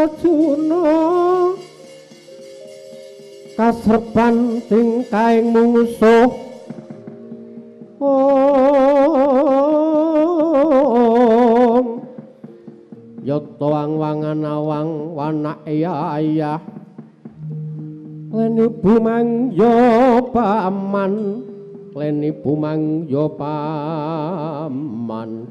Arjuna kasrepan tingkaing mungsuh Yoto wang-wangan awang wanak ayah Leni bumangyo paman Leni bumangyo paman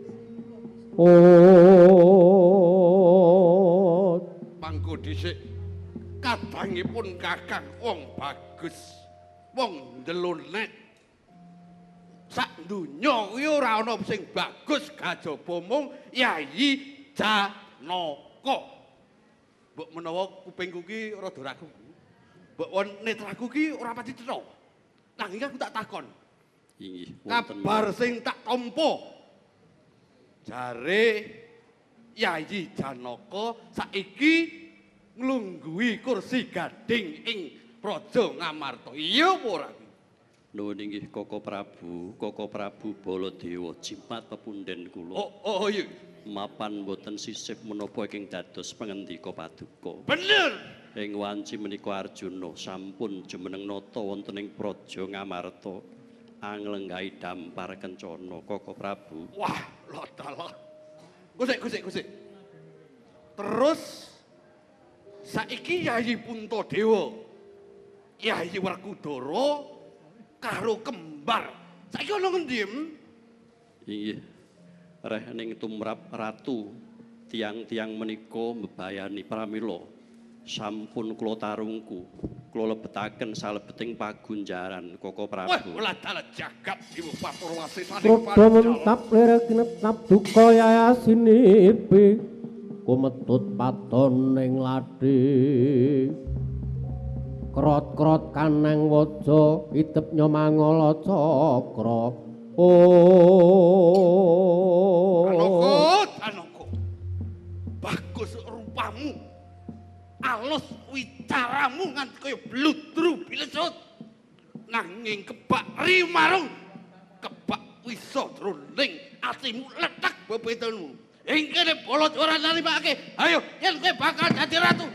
Pangko dhisik kadangipun Kakang wong bagus wong ndelonek sak donya kuwi ora ana sing bagus kajaba mung Yayi Janaka. Mbok menawa kupingku ki rada ragu. Mbok netraku ki ora pati cetha. Nanging aku tak takon. Inggih, kabar sing tak tampa. Jare Yayi Janaka saiki nglungguhi kursi gading ing Praja Ngamarta. Iya apa ora? Nuwun inggih Koko Prabu Baladewa jimat pepunden kula. Oh iya. Mapan boten sisih menapa ing dados pangendika paduka. Bener. Ing wanci menika Arjuna sampun jumeneng nata wonten ing Praja Ngamarta anglenggahi dampar kencana Koko Prabu. Wah, lha dalah. Gusik. Terus saiki Yayi Puntadewa, Yayi Werkudara karo kembar. Saiki ana ngendi? Inggih. Reh ning tumrap ratu tiang-tiang menika mbebayani pramila sampun kula tarungku kula lebetaken salebeting pagunjaran Koko Prabu. Wah, ora dalah jagat Dewa Bathara Wasisane Rada mentap lerek netap duka yayasinipi kumetut paton ning ladhi krot-krot kanang waja idep nyomangala cakra Janaka. Bagus rupamu. Alus wicaramu nganti kaya bludru bilesut. Nanging kebak rimarung. Kebak wisa jroning atimu letak bebetanmu. Ing kene bolot ora nalimake. Ayo, yen kowe bakal dadi ratu.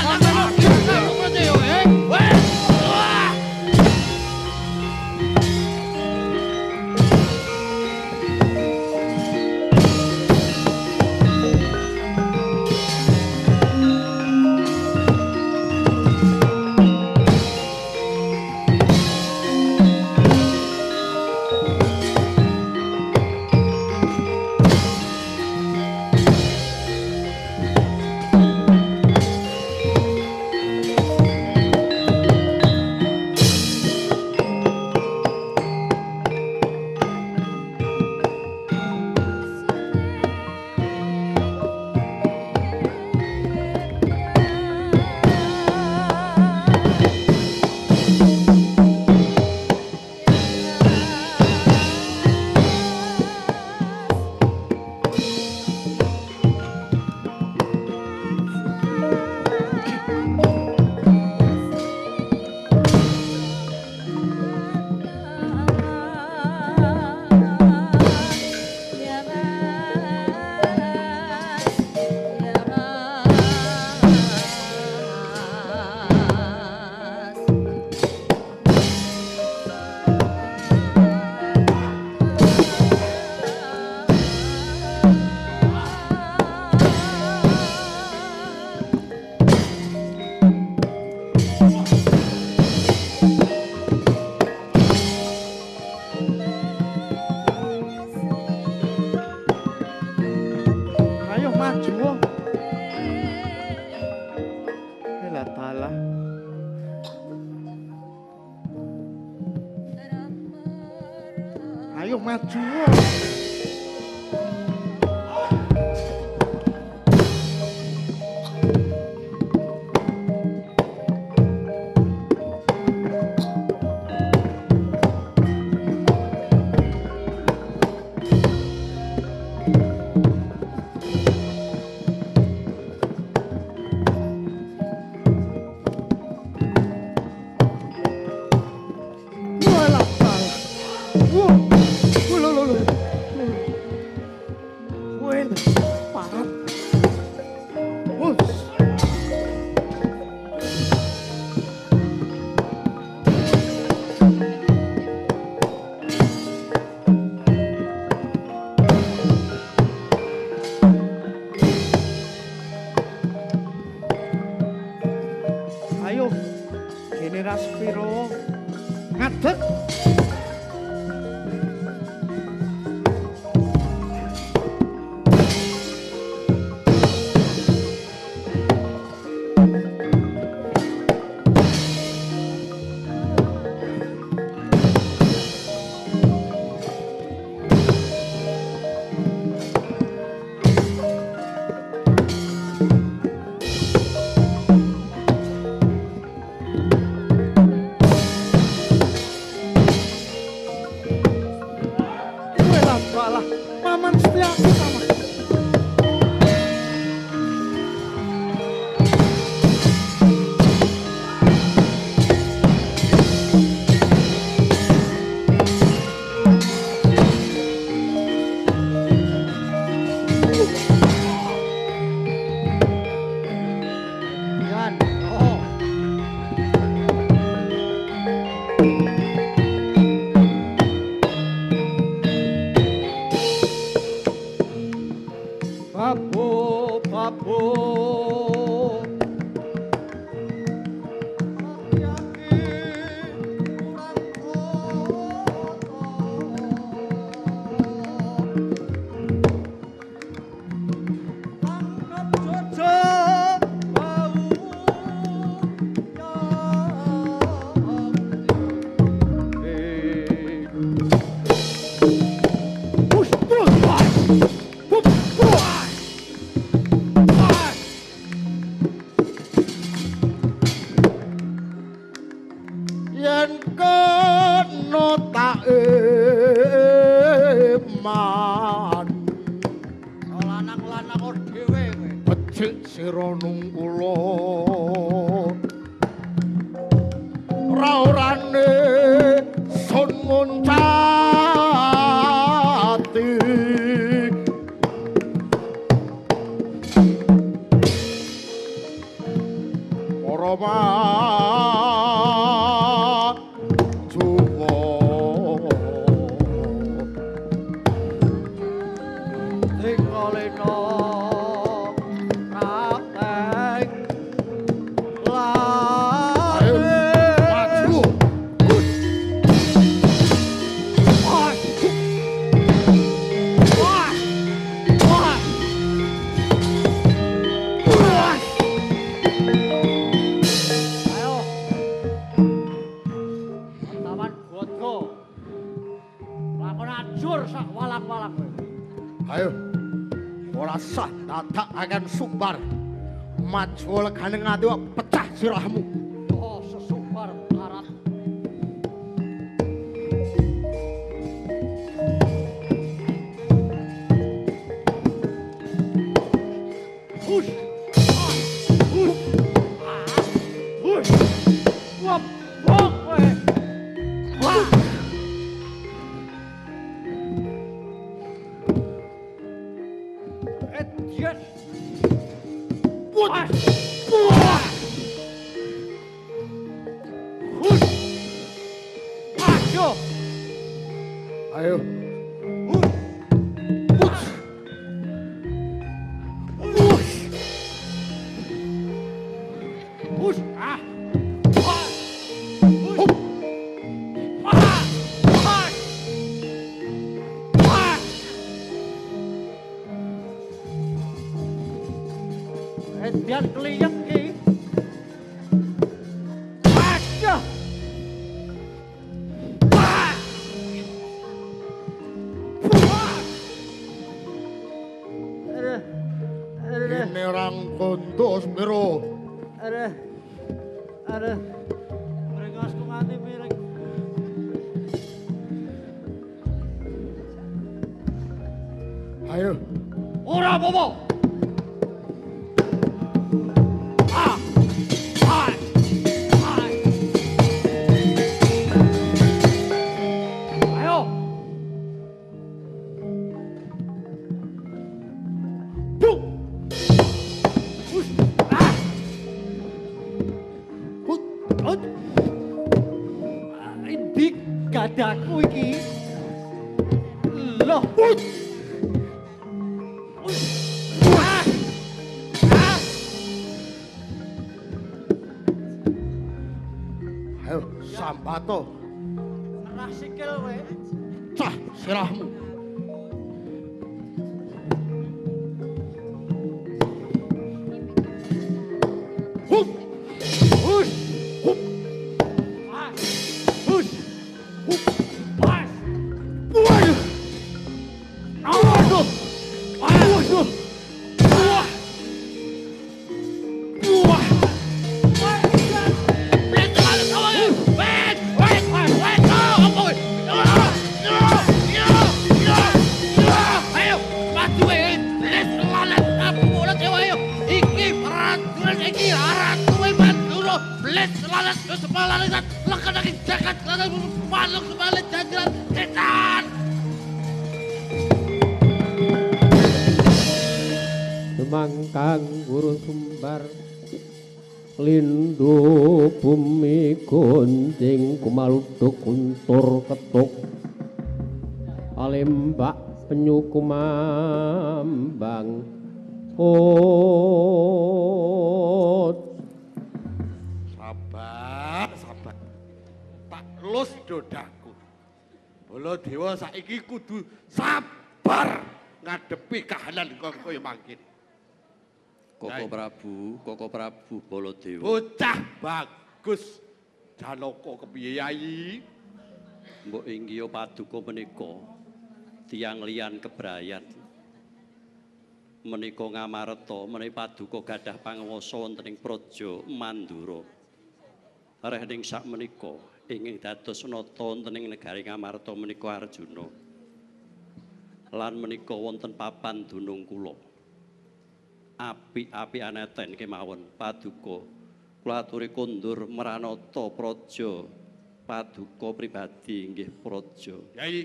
Ayo maju. Dene Raspiro ngadeg Majul kaneng adu pecah sirahmu. Oh, sesumbar karat. Hush. Hush. Hush. Wap, wap, weh. Wah. Yes. What? Ayo. Edian keliyek ki. Nerang kondos biro. Ada. Merengas ku nganti miring. Ayo. Ora apa-apa. Gadaku iki. Loh. Ayo, sambato. Ngerah sikil kowe. Cah sirahmu. Hup. Hush. Hup. Hush. Hup. Waduh. Waduh. Waduh. Wah. Wah. Semangkang guru sumbar lindu bumi gunting kumaluduk kuntur ketuk alembak penyu kumambang sabar tak lus dodaku Baladewa saiki kudu sabar ngadepi kahanan kaya mangkin. Koko Prabu Baladewa. Bocah bagus. Janaka kepiye Yayi? Mbok inggih paduka menika tiyang liyan kebrayan. Menika Ngamarta menika paduka gadah panguwasa wonten ing Praja Mandura. Areh ning sak menika ingkang dados nata wonten ing negari Ngamarta menika Arjuna. Lan menika wonten papan dunung kula. Api-api aneten kemawon paduka kula aturi kondur Maranata praja paduka pribadi inggih praja. Yai,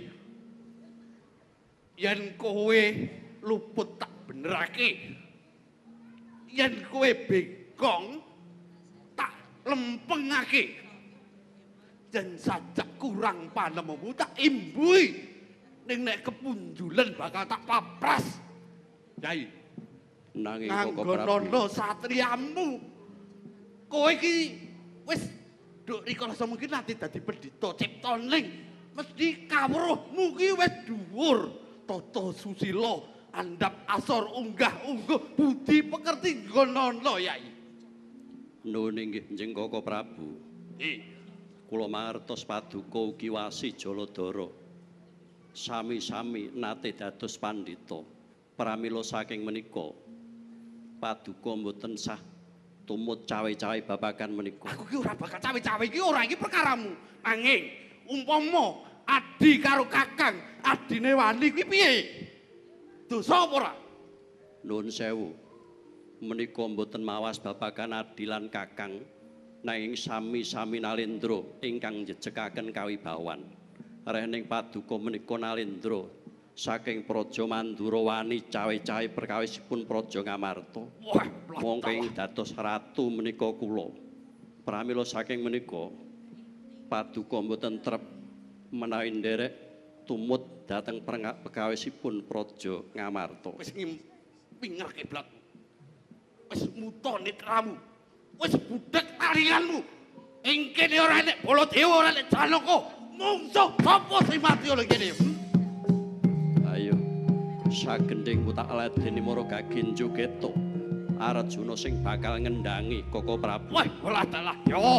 yen kowe luput tak benerake, yen kowe begong tak lempengake, yen sajak kurang panemmu tak imbui ning nek kepunjulan bakal tak papras. Yai, nanging Koko Prabu satriamu kowe iki wis nduk rikala semungkin nanti dadi pendhita ciptaning mesti kawruhmu ki wis dhuwur tata susila andhap asor unggah-ungguh budi pekerti nggonono Yai. Nuwun inggih Njeng Koko Prabu. Kula mangertos paduka ugi wasi Jaladara sami-sami nate dados pandhita. Pramila saking menika paduka mboten sah tumut cawe-cawe babagan menika. Aku ki ora bakal cawe-cawe iki ora iki perkaramu. Anging umpama adi karo kakang, adine wani kuwi piye? Dosa apa ora? Nuwun sewu. Menika mboten mawas babagan adi lan kakang nanging sami-sami Nalendra ingkang njejekaken kawibawan. Rehning paduka menika Nalendra saking Praja Mandura wani cawe-cawe perkawisipun Praja Ngamarta. Wah, mongko ing dados ratu menika kula. Pramila saking menika paduka mboten trep menawi nderek tumut dhateng perkawisipun Praja Ngamarta. Wis ngimpinger kiblat. Wis muta netramu. Wis budhek taringanmu. Ing kene ora enek Baladewa, ora enek Janaka. Mungsuh sapa sing mati ora kene? Ayo sagending tak ladeni mara Gaginjo Geta Arjuna sing bakal ngendangi Koko Prabu. Wah, olah dalah yo.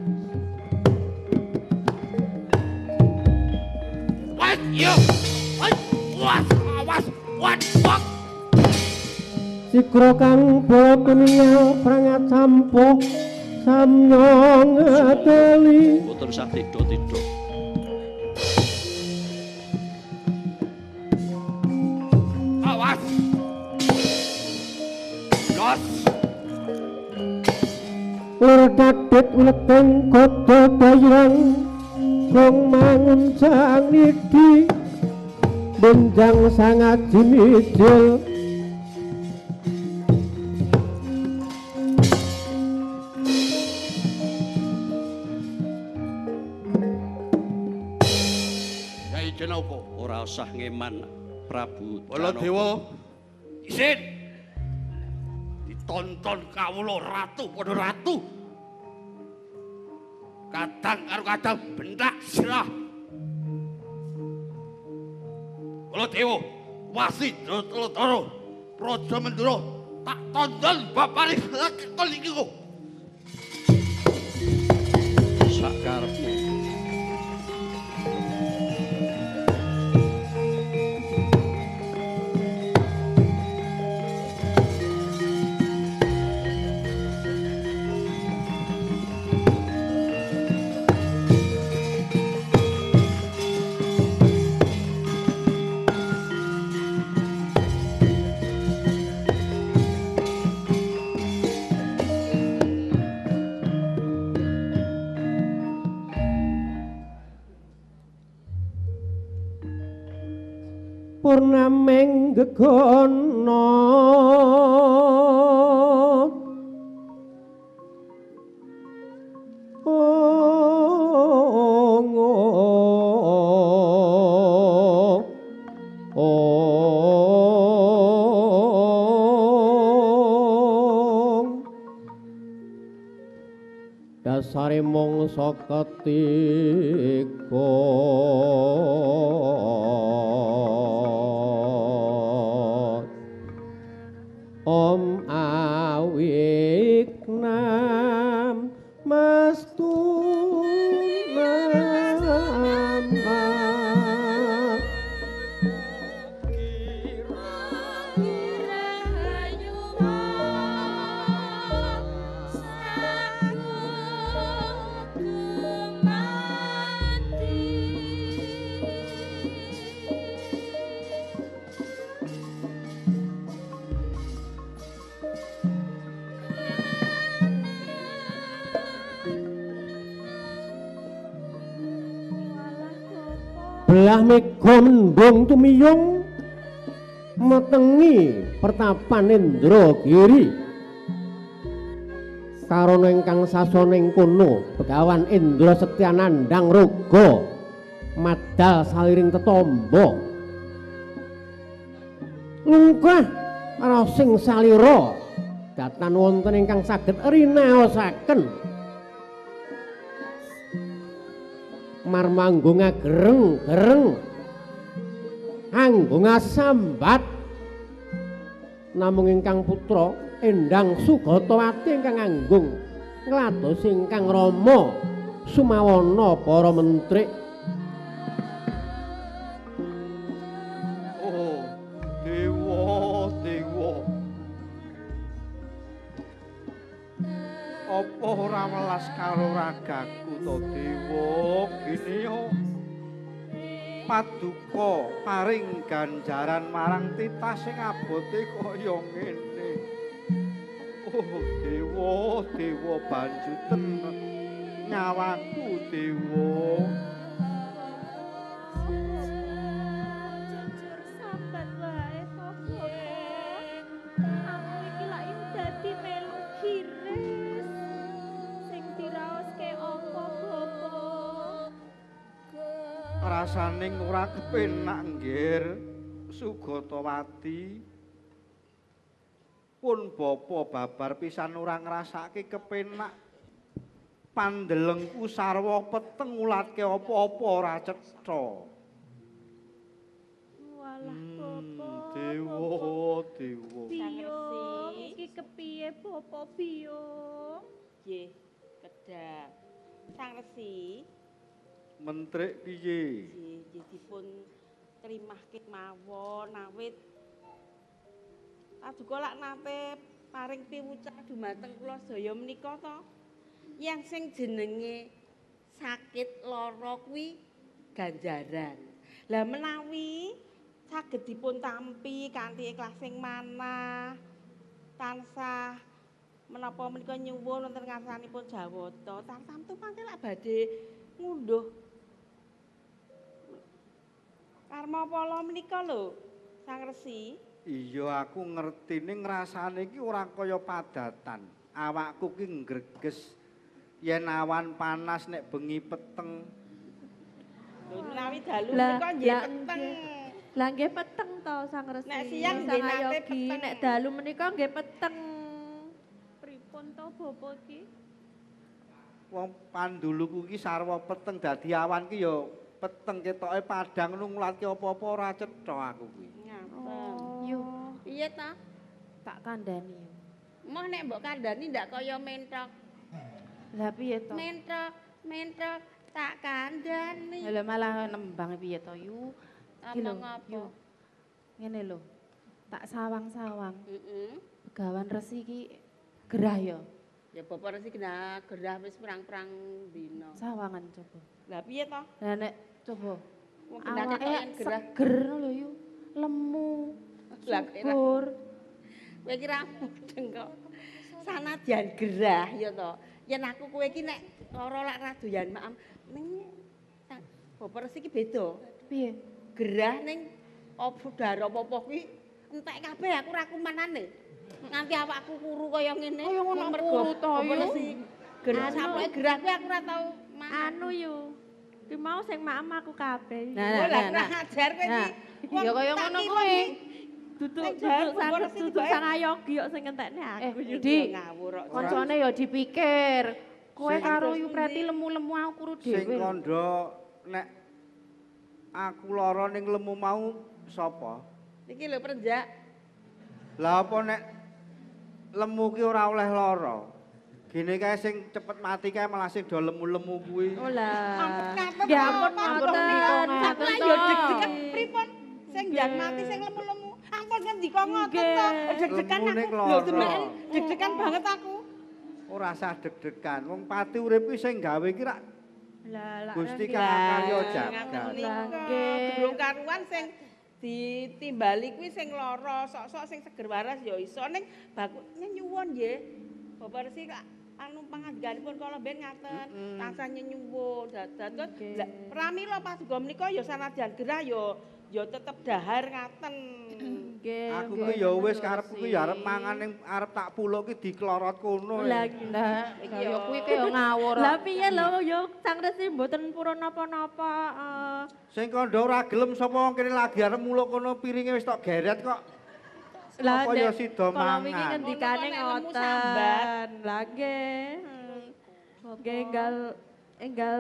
Wah, yo. Wah, awas, wah. Sikro kang bala kuningal prangat sampo samnyong ateli. Boten sah tidha-tidha. Awas. Los. Lur dadet uleteng kota dayang song mangun sang nidi benjang sangat jimijil. Yai Janaka, Ora usah ngeman Prabu Baladewa. Isin. Ditonton kawula ratu padha ratu. kadang karo kadang bentak sirah. Kula dewa wasi Tratara Praja Mandura tak tondol bapane kekol iki kok. Sakarepmu. Purnameng gegono dasare mangsa ketiga Om awik nam mastu nama belah mega mendung tumiyung metengi pertapan Indragiri karana ingkang sasana ing kono Begawan Indra Setyanandang Raga madal saliring tetamba lungkah karo sing salira datan wonten ingkang saged rinaosaken marmanggunga gereng-gereng anggunga sambat namung ingkang putra Endang Sugatawati ingkang anggung nglados ingkang Rama sumawana para mentri. Oh dewa apa ora welas karo ragaku to dewa gini yo paduka paring ganjaran marang titah sing abote kaya ngene. Oh dewa banjuten nyawaku dewa. Jujur sambat wae to Bapak. Aku iki lak yo dadi melu kiris. Sing diraoske apa Bapak? Rasaning ora kepenak nggir Sugatawati. Pun bapa babar pisan ora ngrasake kepenak. Pandelengku sarwa peteng ulatke apa-apa ora cetha. Walah Bapak. Dewa. Biyo, iki kepiye Bapak Biyo? Nggih, kedah. Sang Resi Mentrik piye? nggih dipun trimahke mawon awit paduka lak nate paring piwucak dumateng kula sedaya menika to. Yang sing jenenge sakit lara kuwi ganjaran. Lah menawi saged dipun tampi kanthi ikhlasing manah tansah menapa menika nyuwun wonten ngarsanipun Jawata tamtu mangke lak badhe ngunduh karma pala menika lho Sang Resi. Iya aku ngertine ngrasane iki ora kaya padatan. Awakku ki ngreges yen awan panas nek bengi peteng. Lho menawi dalu menika nggih peteng. Lah nggih peteng to Sang Resi. Nek siang Sang nggih nate Ayogi, peteng. nek dalu menika nggih peteng. Pripun to Bapak iki? wong panduluku iki sarwa peteng dadi awan ki ya peteng ketoke padang ngono nglatke apa-apa ora cetha aku kuwi. Ngaten. Yo, Piye ta? tak kandhani. Moh nek mbok kandhani ndak kaya mentok. Lah piye to? Mentok tak kandhani. Lah malah nembang piye to yu? Iki lho, Omong apa? yu. Ngene lho. Tak sawang-sawang. Heeh. Begawan Resi iki gerah ya. Ya bapak resi kena gerah wis perang-perang dina. Sawangan coba. Lah piye to? Lah nek coba Wong gendane kok yen gerah. seger lho yu. Lemu. Lah kira Subur. kowe ki ra mudeng kok. Sanadyan gerah ya to. Yen aku kowe iki nek lara lak ra doyan maam ning bapak resi ki beda. Piye? Gerah ning apa dara apa kuwi entek kabeh aku ra kumanane. Nganti awakku kuru kaya ngene. Kaya ngono mergo kuru to, apa Yu? resi gerah Anu. sapoke gerah kuwi aku ora tau Anu yu. Ki mau sing maem aku kabeh. Oh lah kurang ajar kowe Nah, iki. ya kaya ngono kuwi. Nek Duduk sang ayogi kok sing ngentekne aku yu. Di ngawur kok. Koncone ya dipikir. Kowe Sing- karo Yu Preti lemu-lemu aku kuru Sing dhewe. kandha nek aku lara ning lemu mau sapa? Iki lho prenjak. Lah apa nek lemu ki ora oleh lara? Gene kae sing cepet mati kae malah sing do lemu-lemu kuwi. Oh lah. Kapan Ya ampun ngoten. ngoten. Aku lah yo deg-degan pripun sing jan mati sing lemu-lemu. Ampun ngendika ngoten to. Deg-degan Lemu ning aku. lara. Lho temen deg-degan banget aku. Ora usah deg-degan. Wong pati urip ki sing gawe ki rak Lah Gusti nggih. Karya Ngaten Jagat. menika. Nggih. Durung karuan sing ditimbali kuwi sing lara, sok-sok sing seger waras ya iso ning bakune nyuwun nggih. Bapak Resi kak anu pangandikanipun kala ben ngaten, tansah nyuwun dados Nggih. pramila paduka menika ya sanadyan gerah ya tetep dahar ngaten. Nggih. Aku nggih, ki ya wis Resi. karepku ki ya arep mangan ning arep tak puluk ki diklorot kono. Lah Iki ya ya. kuwi ke ya ngawur. Lah piye lho ya Sang Resi mboten purun napa-napa. Sing kandha ora gelem sapa wong kene lagi arep muluk kono piringe wis tok geret kok. Lah Apa ya sida Kalau wingi mangan. ngendikane Ngono kok nek lemu ngoten. sambat. Lah nggih. Nggih enggal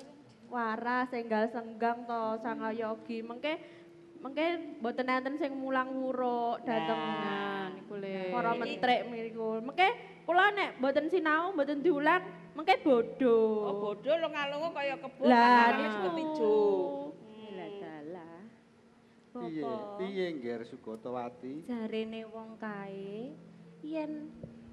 waras, enggal senggang to Sang Ayogi. Mengke mboten enten sing mulang wuruk dhateng niku le. Para mentrik niku. Mengke kula nek mboten sinau, mboten diulang, mengke bodho. Oh bodho lunga-lunga kaya kebo Lah wis niku. ketijo. Lah dalah. Piye? Piye Ngger Sugotowati? Jarene wong kae yen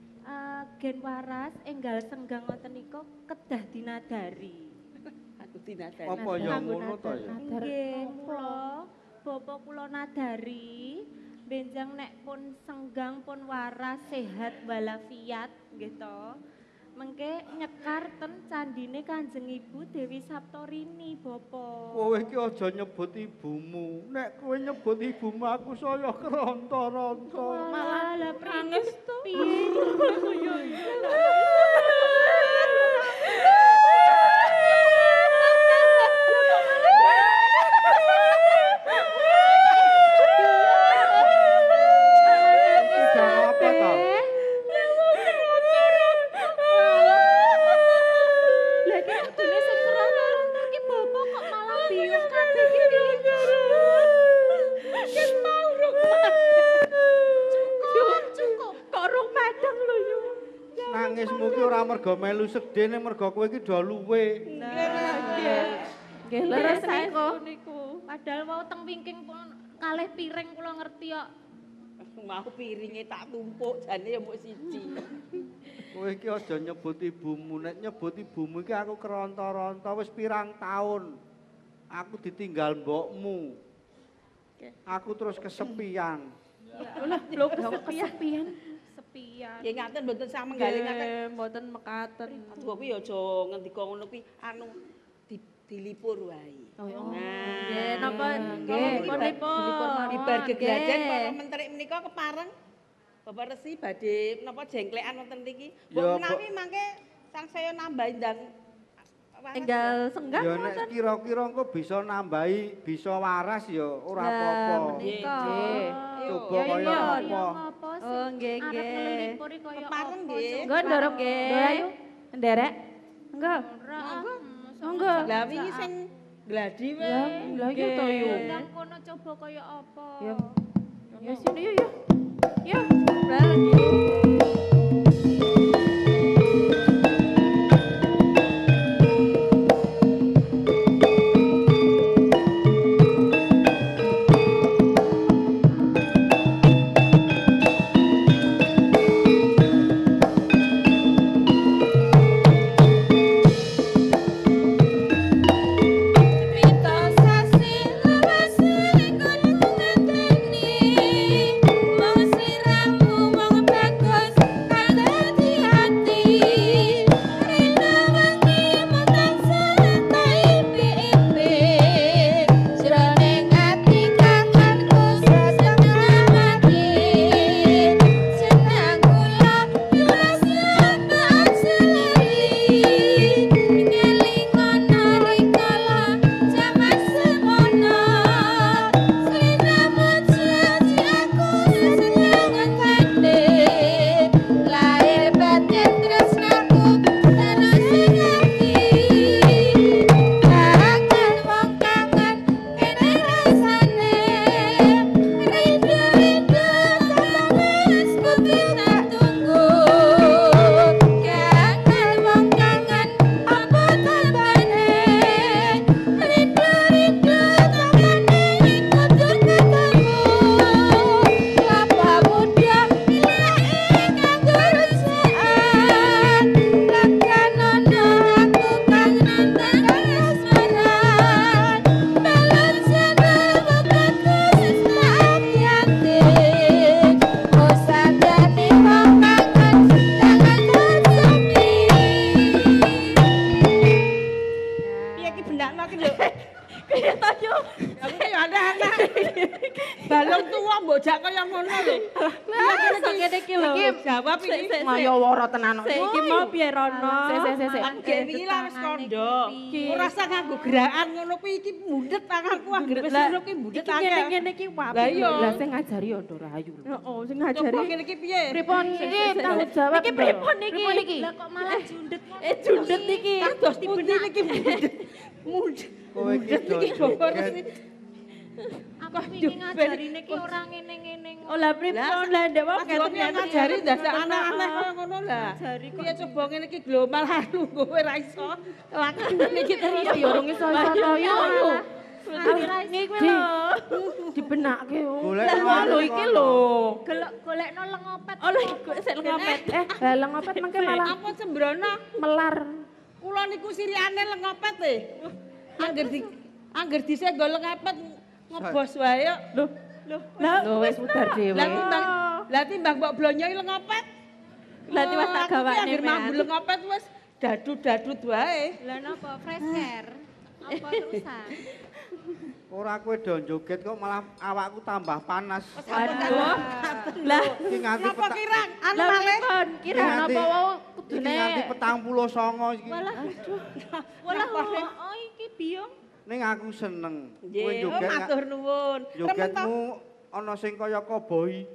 gen waras enggal senggang ngoten niku kedah dinadari. Aku dinadani. Apa ya ngono to ya? Nggih, kula bapa kula nadari benjang nek pun senggang pun waras sehat walafiat nggih to. Mengke nyekar ten candine Kanjeng Ibu Dewi Saptorini, Bapak. Kowe iki aja nyebut ibumu. Nek kowe nyebut ibumu aku saya keronta-ronta. Malah lah pranes to. Piye? Yo Tidak apa to? Lah iki kudune sing keren iki bapak kok malah biung kabeh iki piye? Yen mau rung cukup. Kok rung padang lho yu. Nangismu ki ora mergo melu sedih ning mergo kowe iki do luwe. Nggih. Nggih leres niku. Padahal wau teng wingking pun kalih piring kula ngerti kok. Mau piringe tak tumpuk jane ya mung siji. Kowe iki aja nyebut ibumu. Nek nyebut ibumu iki aku keronta-ronta wis pirang taun. Aku ditinggal mbokmu. Aku terus kesepian. Lho kesepian. Sepian. Ya ngaten mboten sak menggaling ngaten. Mboten mekaten. Aduh kuwi aja ngendika ngono kuwi anu dilipur wae. Oh, Nah, nggih napa nggih, pun dilipur Bibar gegrajen para menteri menika kepareng Bapak Resi badhe napa jengklekan wonten mriki. Ya, Mbok menawi mangke sangsaya nambahi ndang Enggal senggang Ya nek kira-kira engko bisa nambahi bisa waras ya ora apa-apa. menika. Coba Ya, kaya iya, apa? Oh nggih nggih. Kepareng nggih. Nggo ndorong nggih. Ayo nderek. Enggak. Ora. Enggak. Lah wingi sing gladi wae. Lah iya to yo. Nang kono coba kaya apa? Ya. Ya sini yuk ya. Ya. Bareng. Balung tuwa mbok jak kaya ngono lho. Lah sok kene iki lho. Jawab iki. Ngayoworo tenan kok. Iki mau piye Rono? Sik. Anggek iki lah wis kandha. Ora usah nganggo gerakan ngono kuwi iki mundhet tanganku anggere wis ngono kuwi mundhet akeh. Iki ngene iki wae. Lah iya. Lah sing ngajari yo Ndoro Rahayu. Heeh, sing ngajari. Coba kene iki piye? Pripun iki tanggung jawab. Iki pripun iki? Lah kok malah jundet ngono? Jundet iki. Kados dibenih iki mundhet. Mundhet. Kowe iki joget. Aku wingi ngajarine ki ora ngene-ngene ngono. Oh lah pripun lah ndek wong Wong ngajari dadak aneh-aneh kaya ngono lah. Piye coba ngene iki global halu kowe ra iso. Lakune iki terus ya urung iso to yo. Iki kuwi lho. Dibenakke yo. Lho iki lho. Golekno lengopet. Oh lho sik lengopet. Lah lengopet mengke malah apa sembrono melar. Kula niku siriane lengopet e. Angger dhisik go lengopet ngebos wae yo. Lho wis mudar dhewe. Lah timbang mbok blonyoi lengopet. Lah tiwas tak gawane Angger mambu lengopet wis dadut-dadut wae. Lah napa fresh hair? Apa terusan? Ora kowe do joget kok malah awakku tambah panas. Aduh. Lah Iki nganti Napa kirang? Anu lah malih. pripun? Kira napa wau Iki nganti 49 iki. Walah oh iki biong. Ning aku seneng. Kowe Nggih, joget. matur nuwun. Jogetmu ana sing kaya koboi.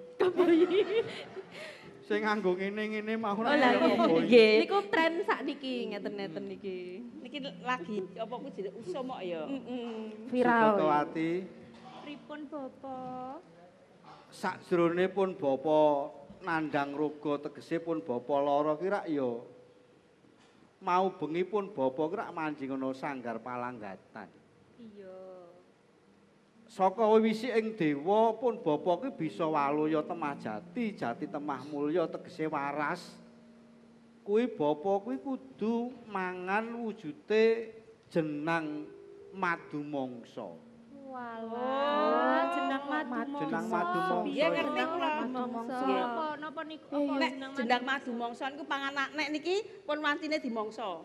Sing nganggo ngene-ngene mau Oh ora lah kaya koboi. nggih. Niku tren sakniki ngeten-ngeten niki. Niki lagi apa kuwi jenenge usum kok ya. Viral. Sukotowati. Pripun Bapak? Sakjroné pun bapa nandhang roga tegese pun bapa lara ki rak ya mau bengi pun bapa ki rak manjing ana sanggar palanggatan. Iya. Saka wisik ing dewa pun bapa ki bisa waluya temah jati, jati temah mulya tegese waras. Kuwi bapa kuwi kudu mangan wujude jenang madu mangsa. Walah, jenang madu Jenang madu mangsa. Iya ngerti kula. Napa niku apa Nek jenang jendak madu mangsa niku panganan nek niki pun wantine dimangsa.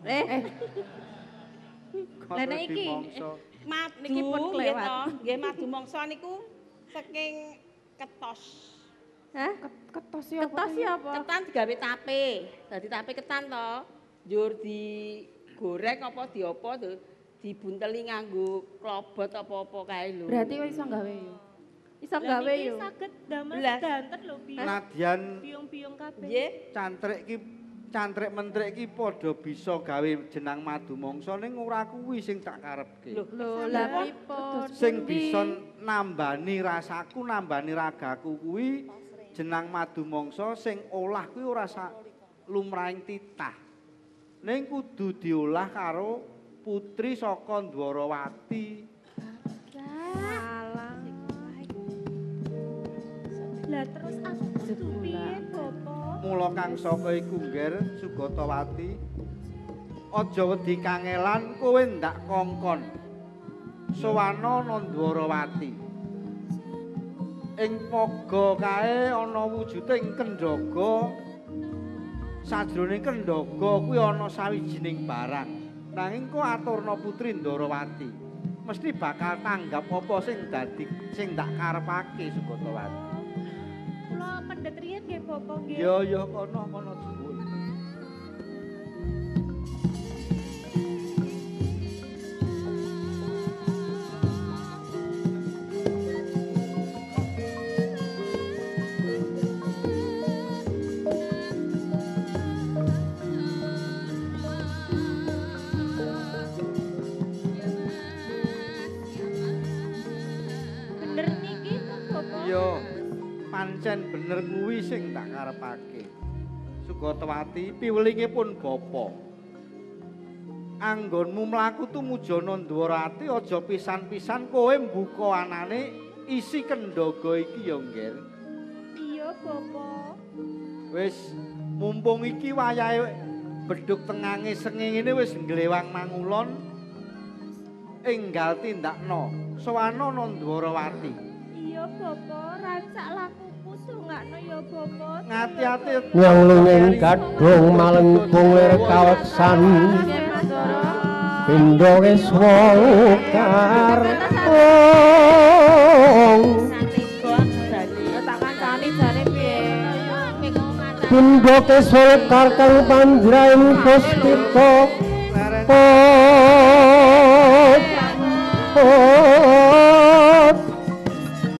Lah nek iki? Madu Niki pun kelewat. Nggih madu mangsa niku saking ketos. Hah? Ketos ya apa? Ketos ya apa? Ketan digawe tape. Dadi tape ketan to. Njur digoreng apa diapa to? Dibunteli nganggo klobot apa-apa kae lho. Berarti kowe iso gawe yo. Iso gawe yo. Saged damel Lah. danten lho biong. Nadyan Biong-biong kabeh. Nggih. cantrik ki cantrik-mentrik iki padha bisa gawe jenang Madumangsa ning ora kuwi sing tak karepke. Lho, lha pripun? Sing bisa nambani rasaku, nambani ragaku kuwi jenang Madumangsa sing olah kuwi ora lumrahing titah. Ning kudu diolah karo putri saka Dwarawati. Salah. Lah terus aku kudu piye, Bapak? Mula kang saka iku ngger Sugatawati aja wedi kangelan kowe ndak kongkon sowana Nandwarawati ing paga kae ana wujuding kendhaga sajroning kendhaga kuwi ana sawijining barang nanging kok aturna putri Ndwarawati mesti bakal tanggap apa sing ndak karepake Sugatawati. Kula pendhet riyen nggih Bapak nggih. Ya kono dhuwur. Bener niki to Bapak? Iya. Pancen bener kuwi sing tak karepake. Sugatawati piwelingipun bapa. Anggonmu mlaku tumuju Nandwarawati aja pisan-pisan kowe mbuka anane isi kendhaga iki ya, Ngger. Iya, Bapak. Wis mumpung iki wayahe bedhug tengange sengenge wis nglewang mangulon enggal tindakno sowana Nandwarawati. Iya, Bapak. Rancak lakuku dongakno ya, Bapak. Ngati-ati Nyang lunging kadung malengkung lir kaweksan pindha wiswa karong Tak kancani jane piye? pindha kesul karkang panjraing puspita